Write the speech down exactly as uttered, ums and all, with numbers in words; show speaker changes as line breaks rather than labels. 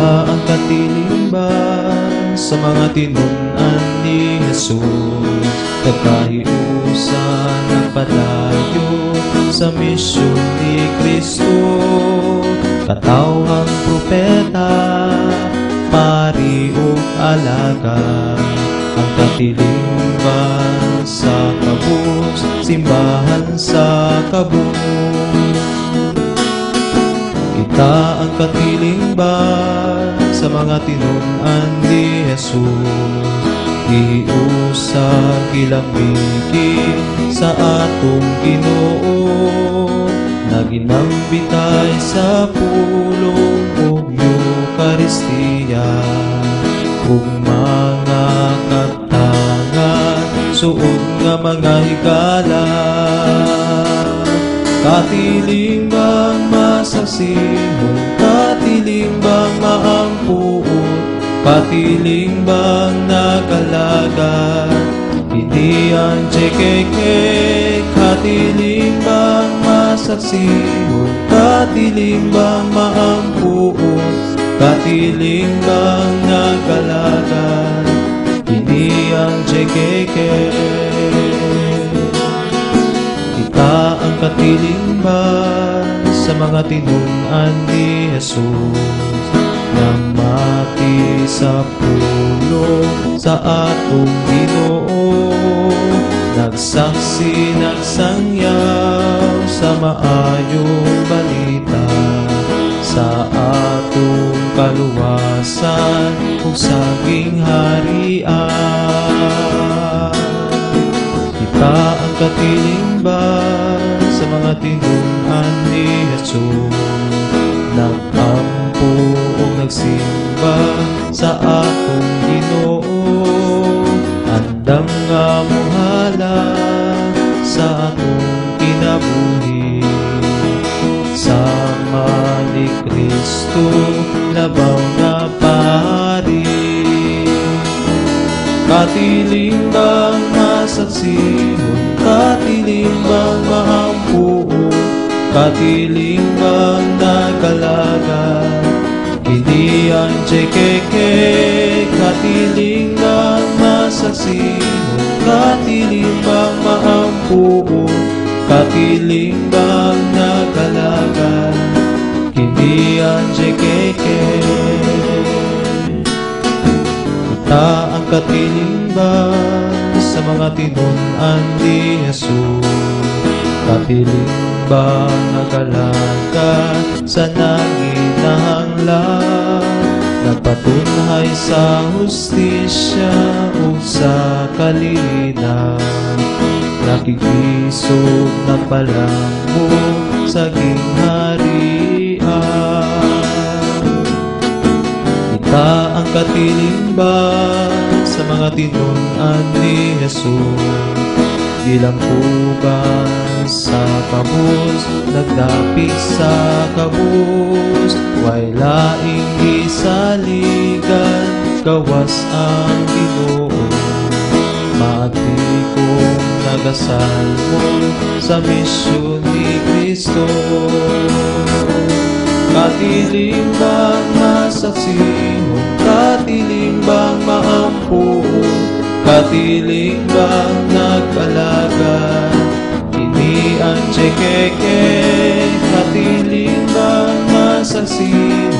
Kita ang katilimban sa mga tinunan ni Jesus. Nagkahiusan ng palayo sa misyon ni Kristo. Katawhang propeta, pari o alaga, ang katilimban sa kabus, simbahan sa kabus. Kita ang katilimban sa mga tinunan ni Jesus. Iusag kilambiki sa atong Ginoo, na ginambitay sa pulong ug Eucharistia, ug mga katangan suod nga mga higala. Katilingbang masaksihon, katilingbang maampuon, katilingbang nagalagad, hindi ang tsekeke. Katilingbang masaksihon, katilingbang maampuon, katilingbang nagalagad, hindi ang tsekeke. Kita ang katilimban sa mga tinunan ni Jesus, na mati sa pulo sa atong Ginoo. Nagsaksi, nagsangyaw sa maayong balita, sa atong kaluwasan ug saging harian. Kita ang katilimban sa mga tinunan ni Jesus, nagampo o nagsimba sa atong Ginoo. Andam nga muhala sa atong kinabuhi, sama ni Kristo labaw na pari. Katilingbang masaksihon, katilingbang maampuon, katilingbang nagalagad, hindi ang tsekeke. Katilingbang masaksihon, katilingbang maampuon, katilingbang nagalagad, hindi ang tsekeke. Kita ang katilimban sa mga tinunan ni Jesus. Katilimban nagalagad sa nanginahanglan, nagpatunhay sa hustisya o sa kalinaw, nakikisog ng palangmong sa gingharian. Kita ang katilimban sa mga tinunan ni Jesus. Bilang kuban sa kabus, nagdapit sa kabus, way laing gisaligan, gawas ang Ginoo. Maati kong nagasalmon sa misyon ni Kristo. Katilingbang masaksihon, katilingbang maampuon, katilingbang nagkalagad, hindi ang tsekeke. Katilingbang masaksihon,